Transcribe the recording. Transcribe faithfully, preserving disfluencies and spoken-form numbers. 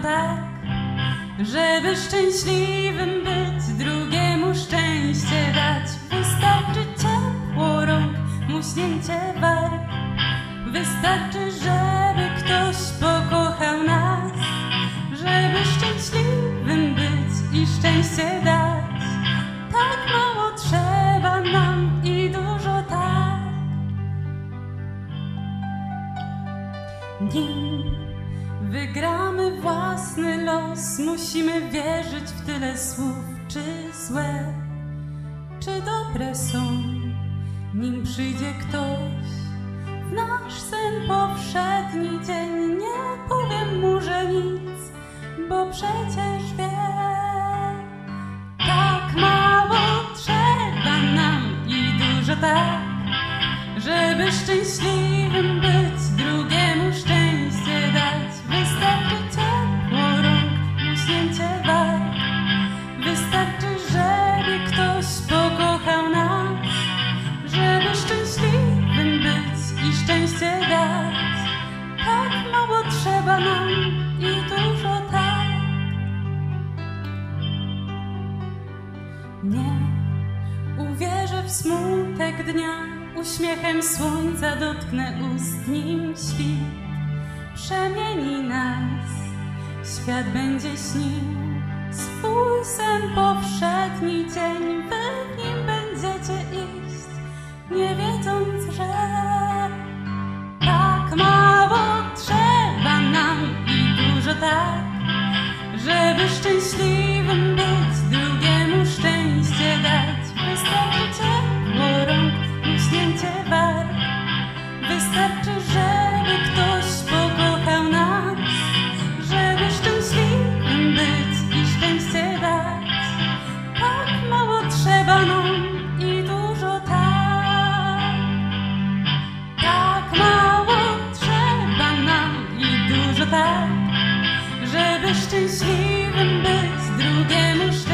tak, żeby szczęśliwym być, drugiemu szczęście dać. Wystarczy ciepło rąk, muśnięcie warg. Wystarczy, żeby ktoś pokochał nas, żeby szczęśliwym być i szczęście dać. Tak mało trzeba nam i dużo tak. Nim wygramy własny los, musimy wierzyć w tyle słów, czy złe, czy dobre są. Nim przyjdzie ktoś w nasz sen powszedni dzień, nie powiem mu, że nic, bo przecież wie. Tak mało trzeba nam i dużo tak, żeby szczęśliwym być, drugiemu szczęście dać. Wystarczy ciepło rąk, muśnięcie warg. Wystarczy, żeby ktoś pokochał nas, żeby szczęśliwym być i szczęście dać. Tak mało trzeba nam i dużo tak. Nie uwierzę w smutek dnia, uśmiechem słońca dotknę ust, nim świt przemieni nas. Świat będzie śnił swój sen powszedni dzień, wy w nim będziecie iść, nie wiedząc, że tak mało trzeba nam i dużo tak, żeby szczęśliwym być, drugiemu szczęście dać. Wystarczy ciepło rąk, muśnięcie warg. Wystarczy, żeby ktoś pokochał nas, żeby szczęśliwym być i szczęście dać. Tak mało trzeba nam i dużo tak. Tak mało trzeba nam i dużo tak, żeby szczęśliwym być, drugiemu szczęście